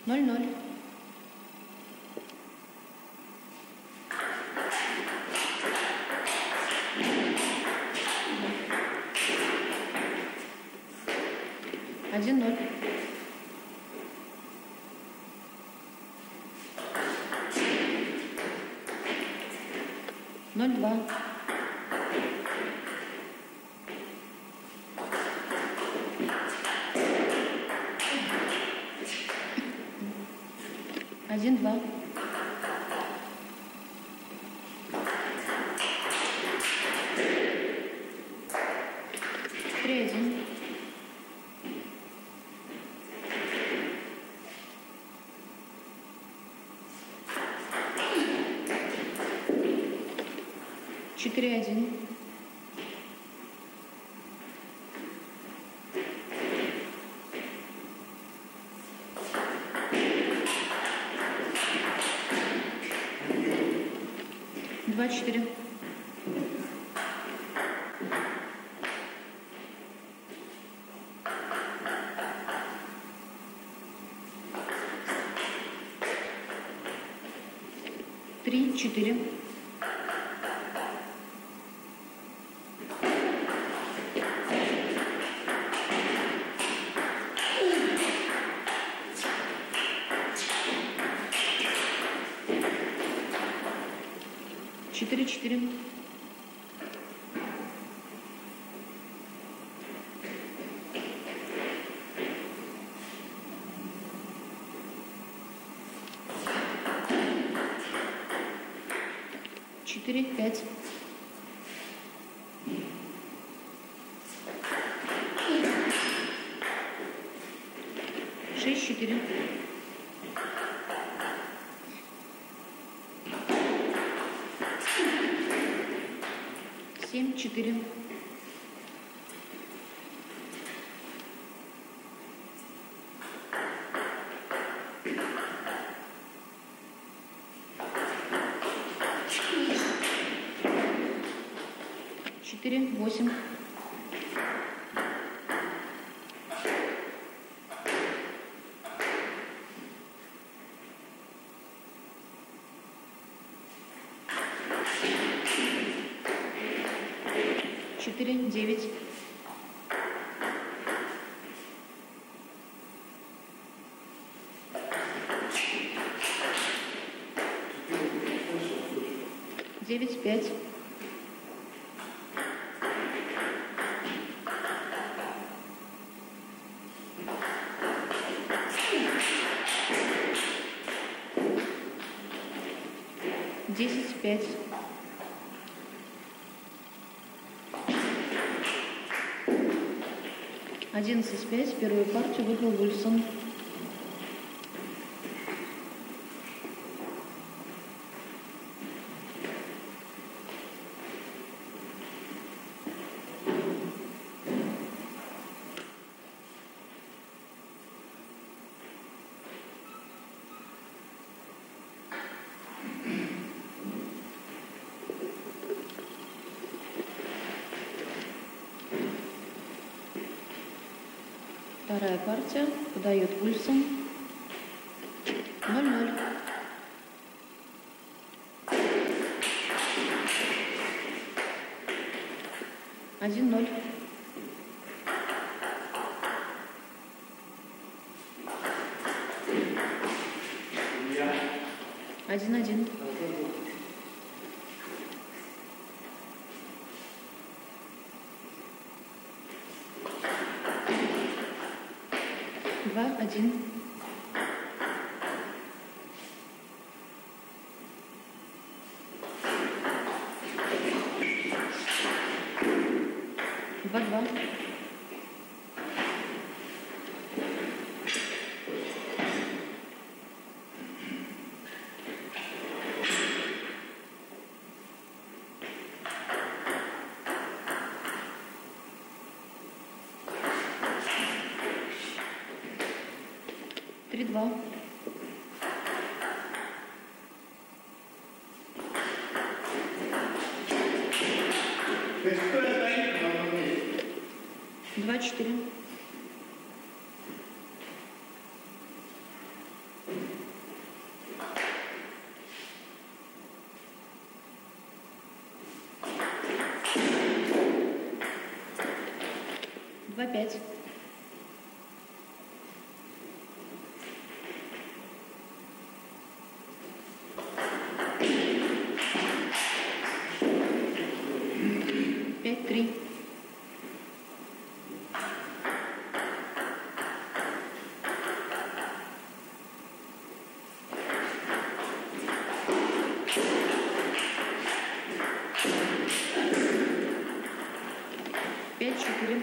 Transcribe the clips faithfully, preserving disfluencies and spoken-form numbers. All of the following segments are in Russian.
ноль ноль. Один ноль. Ноль два. Один два. Три один. Четыре один. Два четыре. Три четыре. Четыре четыре. Четыре пять. Шесть четыре. Семь четыре. Четыре восемь. Четыре девять. Девять пять. Десять пять. Одиннадцать пять. Первую партию выиграл Вульфсон. Вторая партия. Подает Вульфсон. ноль ноль. один ноль. один один. Два один. Два два. Три два. Два четыре. Два пять. Пять три. Пять четыре.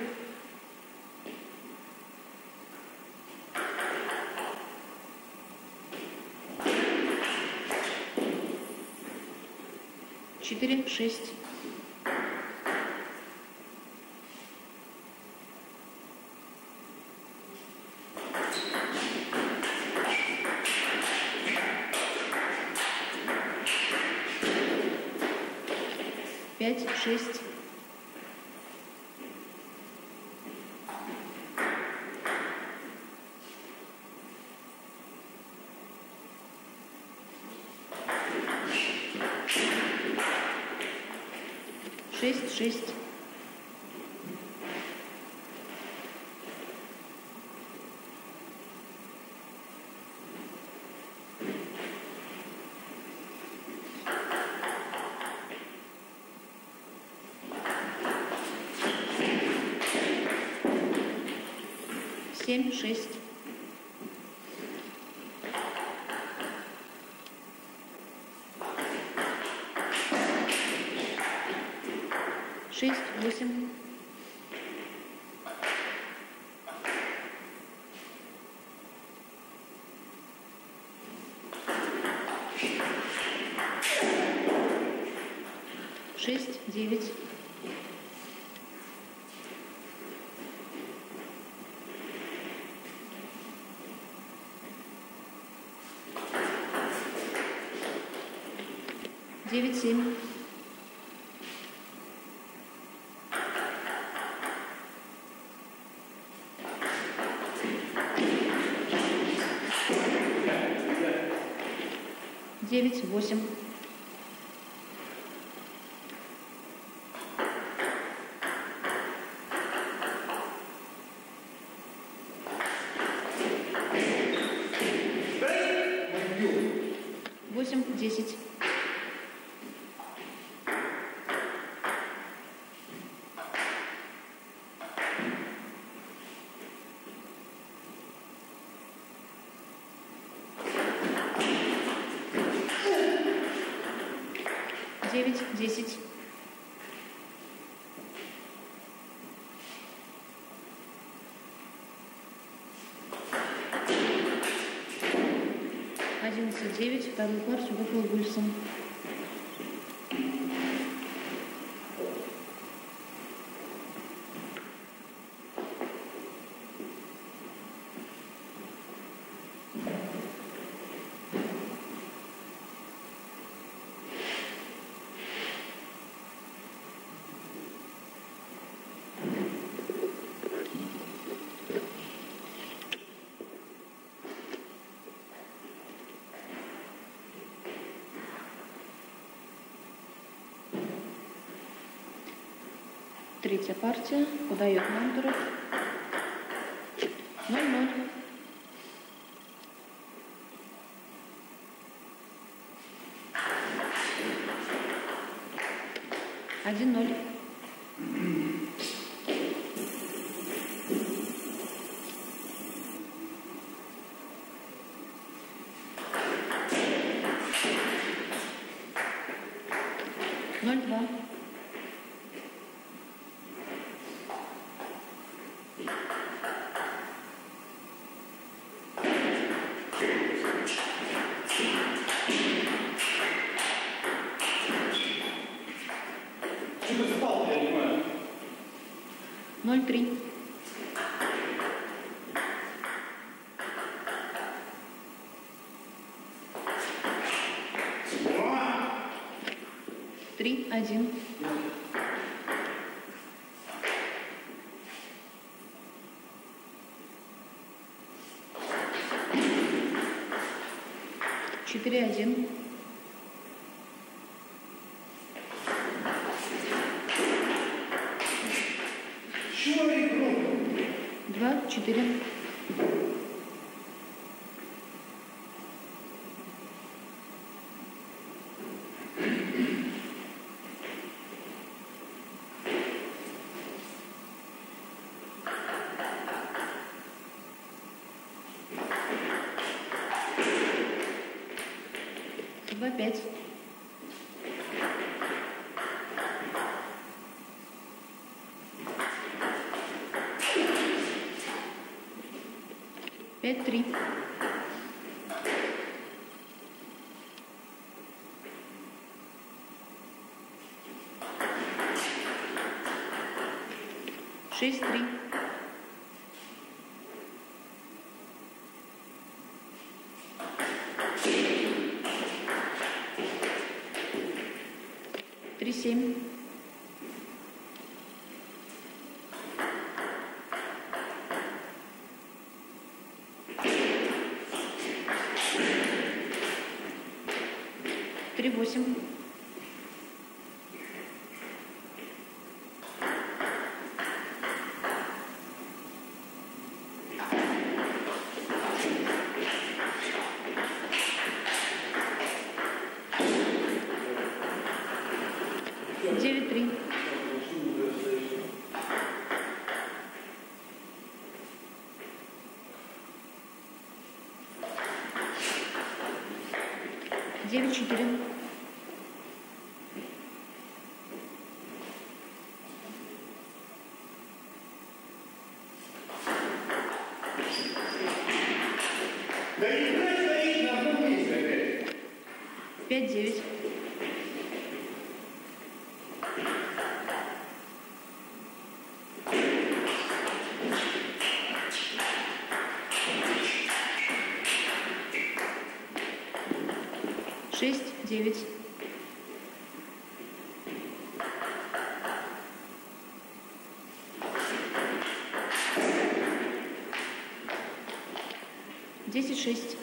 Четыре шесть. Пять шесть. Шесть шесть. Семь шесть. Шесть восемь. Шесть девять. Девять семь. Девять восемь. Восемь десять. Девять десять. Одиннадцать девять. Вторую партию выиграл Гульсон. Третья партия. Подает Мантуров. ноль ноль. один ноль. ноль два. ноль три. три один. четыре один. два четыре. два пять. пять три. шесть три. три семь. три восемь. девять три. девять четыре. пять девять. шесть девять. десять шесть.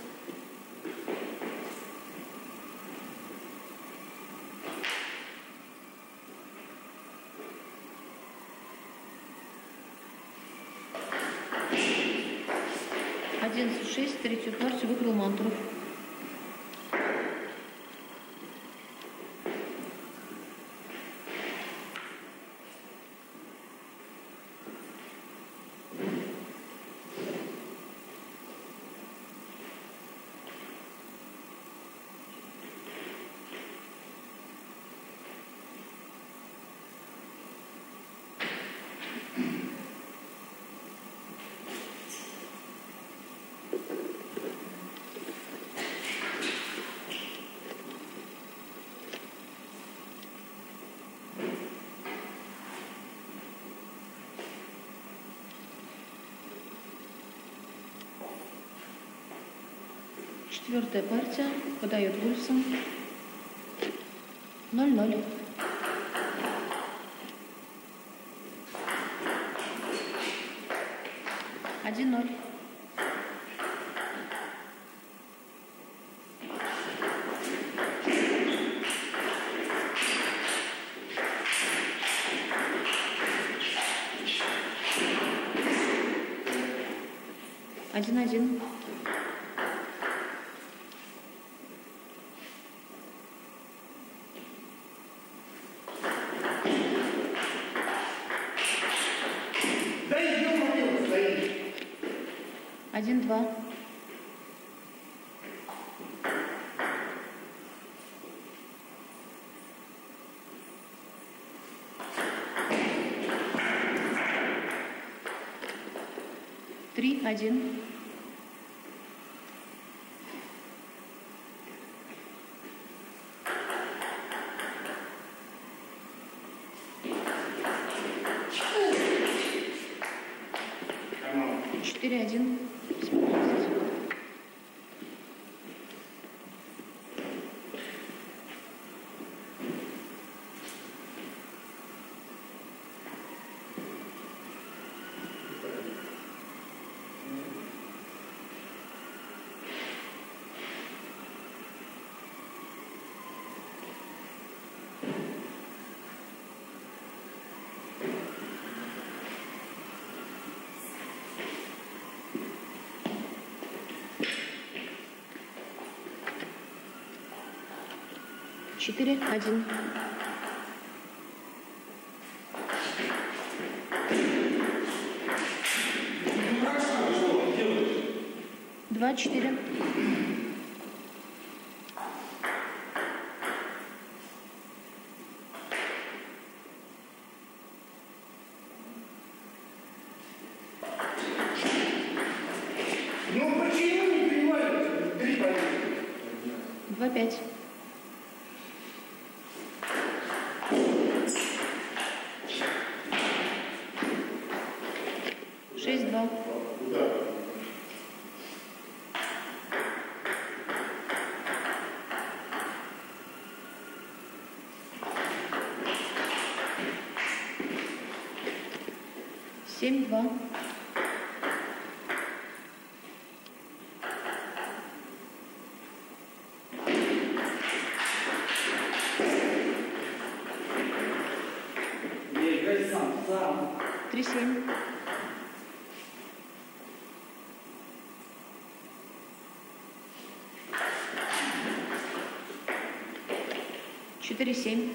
одиннадцать шесть. Третью партию выиграл Мантуров. Четвертая партия. Подает Вульфсон. ноль ноль. один ноль. один один. один два. три один. четыре один. четыре один. Два четыре. Ну почему не принимают три победы? Два пять. Шесть два. Семь два. Три семь. Четыре семь.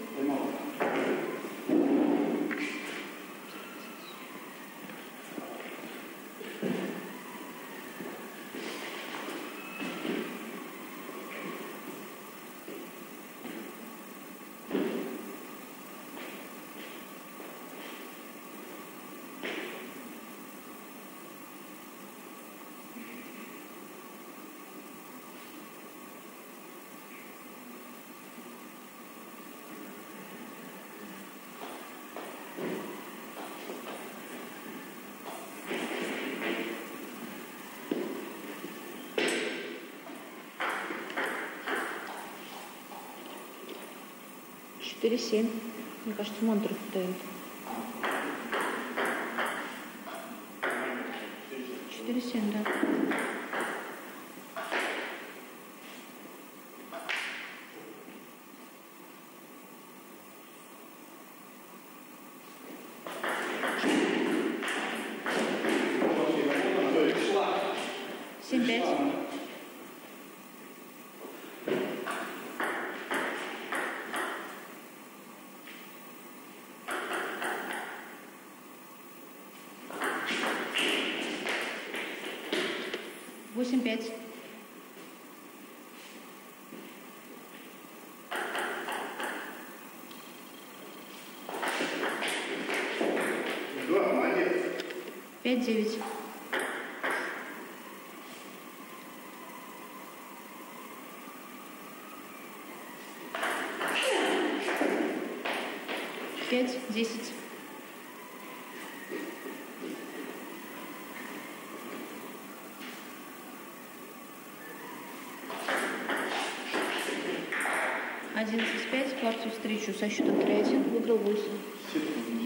Четыре семь. Мне кажется, мантру дают. Четыре семь, да. Семь пять. Восемь пять. Да, молодец. Пять девять. Пять десять. Одиннадцать пять. Партию встречу со счетом три один. Выиграл восемь.